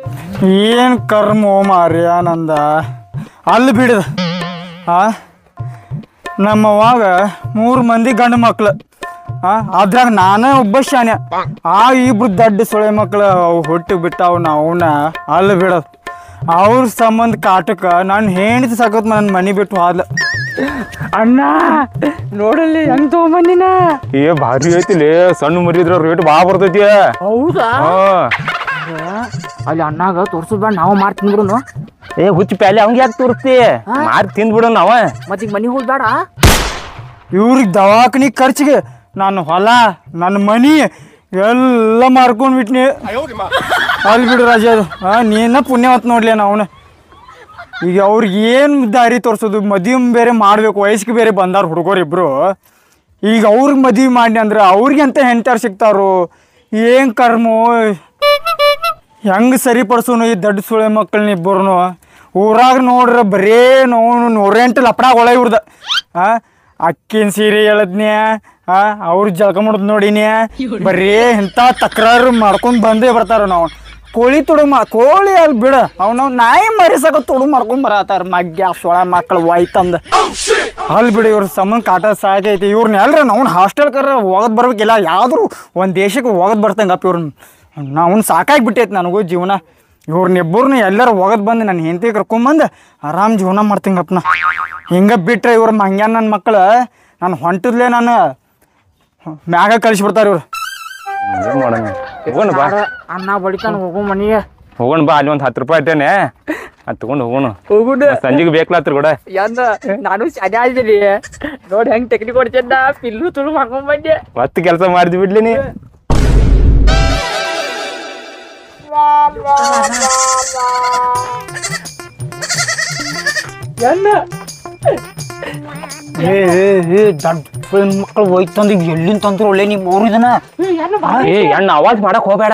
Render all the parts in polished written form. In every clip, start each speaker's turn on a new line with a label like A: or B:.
A: ಏನು ಕರ್ಮೋ ಮಾರ್ಯ ನಂದ ಅಲ್ಲಿ ಬಿಡದ ನಮ್ಮವಾಗ 3 ಮಂದಿ ಗಂಡು ಮಕ್ಳು ಅದ್ರಾಗ ನಾನೇ ಒಬ್ಬ ಶಾನೆ ಇಬ್ರು ದೊಡ್ಡ ಸೊಳೆ ಮಕ್ಳು ಹುಟ್ಟಿ ಬಿಟ್ಟಾವ ನಾವನ್ನ ಅಲ್ಲಿ ಬಿಡೋದು ಅವ್ರ ಸಂಬಂಧ ಕಾಟಕ್ಕೆ ನಾನು ಹೆಂಡತಿ ಸಾಕೋತ್ ನನ್ನ ಮನೆ ಬಿಟ್ಟು ಹೋದ್ಲ. ಅಣ್ಣ ನೋಡಲ್ಲಿ ಹೆಂಗ್ ತಗೊಂಬಂದಿನ
B: ಭಾರಿ ಐತಿಲಿ ಸಣ್ಣ ಮರಿದ್ರ ರೇಟ್ ಭಾಳ ಬರ್ತೈತಿ.
C: ಹೌದಾ? ಅಲ್ಲಿ ಅಣ್ಣಾಗ ತೋರ್ಸೋದ್ ಬೇಡ, ನಾವು ಮಾಡಿ ತಿಂದ್ಬಿಡುನು.
B: ಹುಚ್ಚಿ ಪ್ಯಾಲೆ ಅವಂಗ ಯಾಕೆ ತೋರಿಸ್ತಿ, ಮಾರಿ ತಿಂದ್ಬಿಡು ನಾವ.
C: ಮತ್ತೀಗ ಮನೆಗೆ ಹೋದ್ ಬೇಡ,
A: ಇವ್ರಿಗೆ ದವಾಖಾನಿ ಖರ್ಚಿಗೆ ನಾನು ಹೊಲ ನನ್ನ ಮನಿ ಎಲ್ಲ ಮಾರ್ಕೊಂಡ್ ಬಿಟ್ನಿ. ಅಲ್ಲಿ ಬಿಡು ರಾಜ ಅದು ನೀನ ಪುಣ್ಯವತ್ ನೋಡ್ಲಿ ಅವನ. ಈಗ ಅವ್ರಿಗೆ ಏನು ದಾರಿ ತೋರಿಸೋದು, ಮದುವೆ ಬೇರೆ ಮಾಡ್ಬೇಕು, ವಯಸ್ಸಿಗೆ ಬೇರೆ ಬಂದಾರ ಹುಡುಗರು ಇಬ್ರು. ಈಗ ಅವ್ರಿಗೆ ಮದುವೆ ಮಾಡಿ ಅಂದ್ರೆ ಅವ್ರಿಗೆ ಅಂತ ಹೆಂಟಾರು ಸಿಗ್ತಾರೋ ಏನು ಕರ್ಮೋ, ಹೆಂಗೆ ಸರಿಪಡಿಸೋನು ಈ ದೊಡ್ಡ ಸುಳೆ ಮಕ್ಕಳನ್ನ ಇಬ್ಬರು. ಊರಾಗ ನೋಡ್ರೆ ಬರೇ ನೋವು 108 ಲಪಡಾಗೊಳ ಇವ್ರದ. ಅಕ್ಕಿನ ಸೀರೆ ಹೇಳದ್ನ್ಯಾ, ಅವ್ರು ಜಳಕ ಮಾಡೋದು ನೋಡಿನ್ಯಾ, ಬರೀ ಇಂಥ ತಕರಾರು ಮಾಡ್ಕೊಂಡು ಬಂದೇ ಬರ್ತಾರ. ನಾವು ಕೋಳಿ ಕೋಳಿ ಅಲ್ಲಿ ಬಿಡ ಅವ್ನು ನಾಯಿ ಮರಿಸಕ ತುಡು ಮಾಡ್ಕೊಂಡ್ ಬರತ್ತಾರ. ಮಗ್ಯ ಸೊಳ ಮಕ್ಕಳು ಒಯ್ತಂದ ಅಲ್ಲಿ ಬಿಡು. ಇವ್ರ ಸಂಬಂಧ ಕಾಟ ಸಾಕೈತಿ. ಇವ್ರನ್ನ ಎಲ್ರ ನಾವು ಹಾಸ್ಟೆಲ್ ಕರ ಹೋಗೋದು ಬರ್ಬೇಕಿಲ್ಲ, ಯಾವ್ದು ಒಂದು ದೇಶಕ್ಕೆ ಹೋಗೋದು ಬರ್ತಂಗಪ್ಪ. ಇವ್ರನ್ನ ನಾವು ಸಾಕಾಗಿ ಬಿಟ್ಟೈತಿ ನನಗೂ ಜೀವನ. ಇವ್ರನ್ನಿಬ್ಬರನ್ನ ಎಲ್ಲರೂ ಹೋಗೋದು ಬಂದು ನನ್ನ ಹೆಂಡತಿ ಕರ್ಕೊಂಬಂದು ಆರಾಮ್ ಜೀವನ ಮಾಡ್ತಂಗಪ್ಪ. ನಾ ಹಿಂಗೆ ಬಿಟ್ರೆ ಇವ್ರ ಮಂಗ್ಯಾನ ನನ್ನ ಮಕ್ಕಳು ನಾನು ಹೊಂಟಿದ್ಲೆ ನಾನು ಮ್ಯಾಗ ಕಳಿಸ್ಬಿಡ್ತಾರೆ ಇವ್ರು.
B: ಹೋಗೋಣ ಬಾ,
C: ಅಣ್ಣ ಬಡಿತಾನ, ಹೋಗೋ ಮನೆಗೆ
B: ಹೋಗೋಣ ಬಾ. ಅಲ್ಲಿ ಒಂದು 10 ರೂಪಾಯಿ ಇಟ್ಟೇನೆ, ಅದು ತಗೊಂಡು ಹೋಗೋಣ. ಸಂಜೆಗೆ ಬೇಕಲಾತ್ರ ಕೂಡ
C: ನಾನು ಶಾನೆ ಆಗಿದ್ದೀನಿ ನೋಡಿ, ಹೆಂಗ್ ಟೆಕ್ನಿಕ್ ಹೊಡ್ತಿದ್ದ ಪಿಲ್ಲು ತುಳು ಮಾಡ್ಕೊಂಡ್ ಬಂದೆ.
B: ಹೊತ್ತು ಕೆಲಸ ಮಾಡಿದ್ವಿ ಬಿಡ್ಲಿ ನೀ.
A: ದೊಡ್ಡ ಮಕ್ಕಳು ಹೋಯ್ತಂದ ಎಲ್ಲಿಂದ ತಂದ್ರು ಒಳ್ಳೆ ನಿಮ್ಮ ಊರು ಇದನ್ನ.
B: ಎಣ್ಣ ಅವಾಜ್ ಮಾಡಕ್ ಹೋಗ್ಬೇಡ.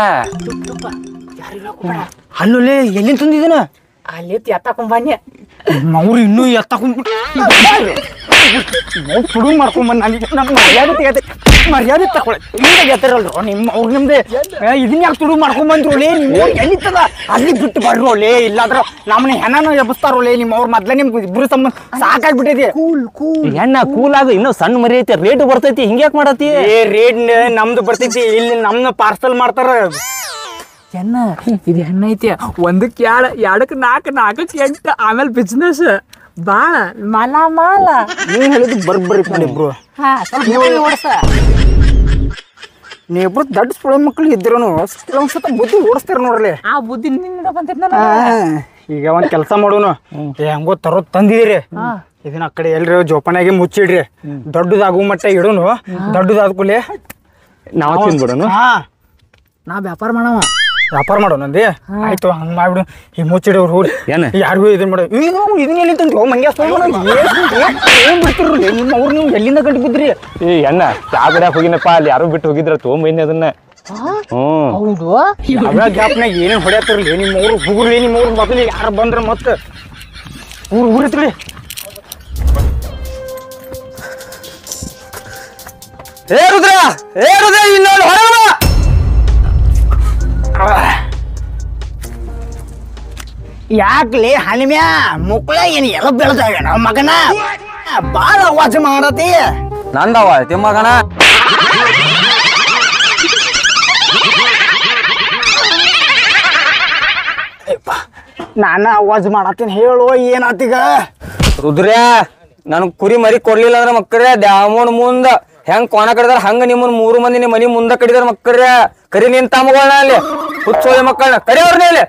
A: ಅಲ್ಲೊಳ್ಳೆ ಎಲ್ಲಿಂದ ತಂದಿದನ
C: ಅಲ್ಲಿ ಎತ್ತಾಕೊಂಡ್ ಬನ್ನಿ.
A: ಅವ್ರು ಇನ್ನೂ ಎತ್ತಾಕೊಂಡ್ಬಿಟ್ಟು ತುಡು ಮಾಡ್ಕೊಂಬಂದು ನನಗೆ ನಮ್ಮ ಮರ್ಯಾದೆ ತಗೊಳ್ಳಿ. ಹಿಂಗೆ ಗೆತ್ತಾರಲ್ರು ನಿಮ್ಮ ಅವ್ರು ನಿಮ್ದೆ ಇದನ್ನ ಯಾಕೆ ತುಡು ಮಾಡ್ಕೊಂಬಂದ್ರು ಒಳ್ಳೆ ನೀವು ಎಲ್ಲಿತ್ತದ ಅಲ್ಲಿ ಬಿಟ್ಟು ಬರ್ರು ಒಳ್ಳೆ. ಇಲ್ಲಾದ್ರ ನಮ್ಮನ್ನ ಹೆಣನ ಎಬ್ಬಿಸ್ತಾರೊಳ್ಳೆ ನಿಮ್ಮ ಅವ್ರ ಮೊದ್ಲ ನಿಮ್ಗೆ ಇಬ್ರು ಸಂಬಂಧ ಸಾಕಾಗ್ಬಿಟ್ಟೈತಿ.
B: ಎಣ್ಣ ಕೂಲ್ ಆಗ ಇನ್ನೂ ಸಣ್ಣ ಮರಿ ಐತಿ, ರೇಟ್ ಬರ್ತೈತಿ, ಹಿಂಗ್ಯಾಕ್ ಮಾಡತಿ?
A: ರೇಟ್ ನಮ್ದು ಬರ್ತೈತಿ, ಇಲ್ಲಿ ನಮ್ನ ಪಾರ್ಸಲ್ ಮಾಡ್ತಾರ.
C: ಎಣ್ಣ ಇದು ಹೆಣ್ಣ ಐತಿ, 1ಕ್ಕೆ 2, 2ಕ್ಕೆ 4, 4ಕ್ಕೆ 8, ಆಮೇಲೆ ಬಿಸ್ನೆಸ್ ಬಾಳ ಮಾಲ ಮಾಲ.
A: ನೀನ್ ಹೇಳಿದ್ ಬರ್ಬರಿ ಇಬ್ರು ನೀವಿಬ್ರು ದೊಡ್ಡ ಸುಳೆ ಮಕ್ಳು ಇದ್ರು ಒಂದ್ಸತ ಬುದ್ಧಿ ಓಡಿಸ್ತಾರ ನೋಡ್ರಿ.
C: ಆ ಬುದ್ಧಿ ನಿನ್ನಿಂದ ಬಂತೈತಿ.
A: ಈಗ ಒಂದ್ ಕೆಲಸ ಮಾಡೋನು, ಹೆಂಗೋ ತರೋದ್ ತಂದಿದಿರಿ, ಇದನ್ನ ಆ ಕಡೆ ಎಲ್ರಿ ಜೋಪಾನಾಗಿ ಮುಚ್ಚಿಡ್ರಿ. ದೊಡ್ಡದಾಗುವ ಮಟ್ಟ ಇಡೋನು, ದೊಡ್ಡದಾದ ಕೂಡಲೇ
B: ನಾವ್ ತಿನ್ಬಿಡೋನು.
C: ನಾ ವ್ಯಾಪಾರ ಮಾಡವ,
A: ವ್ಯಾಪಾರ ಮಾಡೋಣ ಅಂದಿ. ಆಯ್ತು ಹಂಗ ಮಾಡ್ಬಿಡು. ಈ ಮುಚ್ಚಿಡೋರು ಹೋಗಿ ಯಾರಿಗೂ ಇದನ್ನ ಮಾಡ ಇದನ್ನ ಎಲ್ಲಿ ತಂದ್ರಿ ಮಂಗ್ಯ ಏನ್ ಬಿಡ್ತಿರ್ಲಿ ನಿಮ್ಮ ಅವ್ರು. ನೀವು ಎಲ್ಲಿಂದ ಗಂಟು ಬಿದ್ರಿ?
B: ಎಣ್ಣ ಚಾ ಬಿಡಾಕ್ ಹೋಗಿನಪ್ಪ, ಅಲ್ಲಿ ಯಾರು ಬಿಟ್ಟು ಹೋಗಿದ್ರ ತೊಗೊಂಬೈನಿ ಅದನ್ನ.
C: ಹೌದು
A: ಅವಾಗ ಗ್ಯಾಪ್ನಾಗ ಏನೇನು ಹೊಡ್ಯಾತಿರ್ಲಿ ನಿಮ್ಮ ಊರು ಹುಗುರ್ಲಿ. ನಿಮ್ಮ ಊರು ಮೊದಲು ಯಾರು ಬಂದ್ರ ಮತ್ತೆ ಊರಿತ್ರಿ. ಏ ರುದ್ರ ಇನ್ನೊಂದು ಹೊರ ಯಾಕ್ಲಿ ಹನಿಮ್ಯಾ ಮುಕ್ಳ ಏನ್ ಎಲ್ಲ ಬೆಳೆದಾಗ ನಾವ್ ಮಗನ ಬಾಳ ಅವಾಜ್ ಮಾಡತಿ.
B: ನಂದವ ಐತಿ ಮಗನ.
A: ನಾನ ಅವಾಜ್ ಮಾಡತ್ತೀನಿ ಹೇಳು ಏನಾತೀಗ?
B: ರುದ್ರ್ಯಾ ನನ್ ಕುರಿ ಮರಿ ಕೊಡ್ಲಿಲ್ಲ ಅಂದ್ರ ಮಕ್ಕಳ್ರೆ ದ್ಯಾಮೋನ್ ಮುಂದ ಹೆಂಗ್ ಕೋಣ ಕಡಿದಾರ ಹಂಗ ನಿಮ್ಮನ್ 3 ಮಂದಿ ನಿಮ್ಮ ಮನಿ ಮುಂದ ಕಡಿದಾರ ಮಕ್ಕಳ್ರೆ. ಕರಿ ನಿನ್ ತಮ್ಮಗಳನ್ನ ಅಲ್ಲಿ ಹುಚ್ಚೋಳಿ ಮಕ್ಕಳನ್ನ ಕರಿ ಅವ್ರನ್ನ ಇಲ್ಲಿ.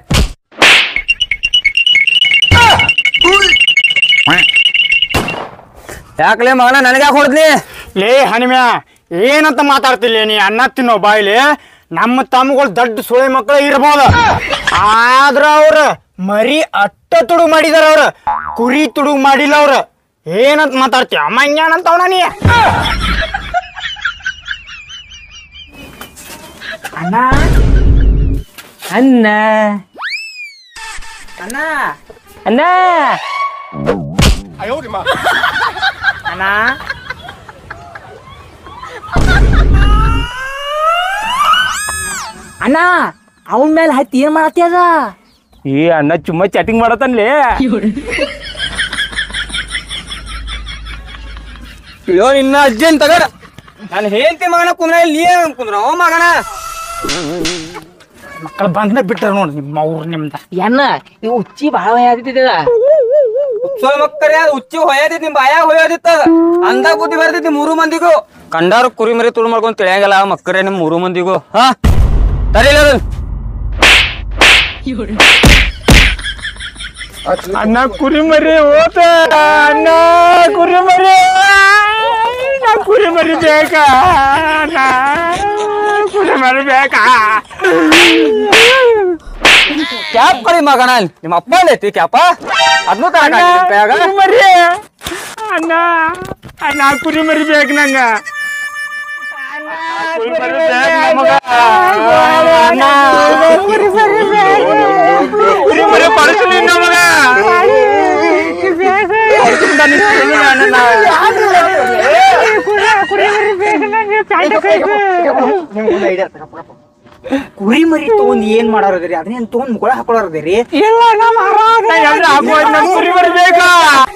B: ಯಾಕಲೇ ಮಗನ ನನಗ್ಯಾಕೆ ಹೊಡ್ದ್ಲಿ?
A: ಲೇ ಹನಿಮ್ಯಾ ಏನಂತ ಮಾತಾಡ್ತಿಲ್ಲ ನೀ? ಅನ್ನ ತಿನ್ನೋ ಬಾಯ್ಲಿ. ನಮ್ಮ ತಮ್ಮಗಳು ದೊಡ್ಡ ಸುಳೆ ಮಕ್ಕಳು ಇರ್ಬೋದು, ಆದ್ರ ಅವ್ರ ಮರಿ ಅಟ್ಟ ತುಡುಗ್ ಮಾಡಿದಾರ, ಅವ್ರ ಕುರಿ ತುಡುಗ್ ಮಾಡಿಲ್ಲ. ಅವ್ರ ಏನಂತ ಮಾತಾಡ್ತೀಯ? ಮಂಗ್ಯಾನಂತ ಅವನ ನೀ.
C: ಅಣ್ಣ ಅಣ್ಣ ಅಣ್ಣ ಅಣ್ಣ ಅಣ್ಣ ಅಣ್ಣ ಅವನ ಮೇಲೆ ಹತ್ತಿ ಏನ್ ಮಾಡತ್ತಿ? ಅದ
B: ಈ ಅಣ್ಣ ಚುಮ್ಮ ಚಾಟಿಂಗ್ ಮಾಡತನ್ಲಿ ಅಯ್ಯೋ ನಿನ್ನ ಅಜ್ಜನ್ ತಗರ ನಾನು ಹೇಳ್ತಿ ಮಗನ ಕುಂದ್ರ ನೀ ಕುಂದ್ರ ಅವ ಮಗನ
A: ಮಕ್ಕಳು ಬಂದ ಬಿಟ್ಟಾರ ನೋಡಿ ನಿಮ್ಮ ಅವ್ರು ನಿಮ್ದ
C: ಎನ್ನ ಇವ್ ಉಚ್ಚಿ ಭಾಳ ಆದಿತ್ತಿದ
B: ಉತ್ಸವ ಮಕ್ಕಳೇ ಉಚ್ಚಿ ಹೊಯ್ಯದಿತ್ತು ನಿಮ್ ಬಾಯಾಗ ಹೊಯ್ಯೋದಿತ್ತ ಅಂದಾಗ ಬುದ್ಧಿ ಬರ್ತಿತ್ತು ಮೂರು ಮಂದಿಗೂ ಕಂಡಾರು ಕುರಿ ಮರಿ ತುಳು ಮಾಡ್ಕೊಂಡ್ ತಿಳಿಯಂಗಿಲ್ಲ ಮಕ್ಕಳೇ ನಿಮ್ ಮೂರು ಮಂದಿಗೂ ಹಾ ತರಿಲ್ಲ
A: ಅಣ್ಣ ಕುರಿ ಮರಿ ಹೋತ ಅಣ್ಣ ಕುರಿ ಮರಿ ಕುರಿ ಮರಿ ಬೇಕಾ ಅಣ್ಣ ಕುರಿ ಮರಿ ಬೇಕಾ
B: ಕ್ಯಾಪ್ ಕಡಿ ಮಗನ ನಿಮ್ಮ ಅಪ್ಪ ಐತಿ ಕ್ಯಾಪ ಅದನ್ನು ತರಕಾಗ
A: ಮರಿ ಅಣ್ಣ ಅಣ್ಣ ಕುರಿ ಮರಿ ಬೇಕು ನಂಗ ಕುರಿ ಮರಿ ಕುರಿ ಮರಿ ಪಡಿಸ್ಲಿ ನಮಗ
C: ಕುರಿ ಮರಿ ತಗೊಂಡ್ ಏನ್ ಮಾಡೋರದ್ರಿ ಅದನ್ನೇನ್ ತಗೊಂಡ್ ಮುಗಳ ಹಾಕೊಳರದ್ರಿ
A: ಇಲ್ಲ ನಮ್ಮ ಕುರಿ ಮರಿ ಬೇಕಾ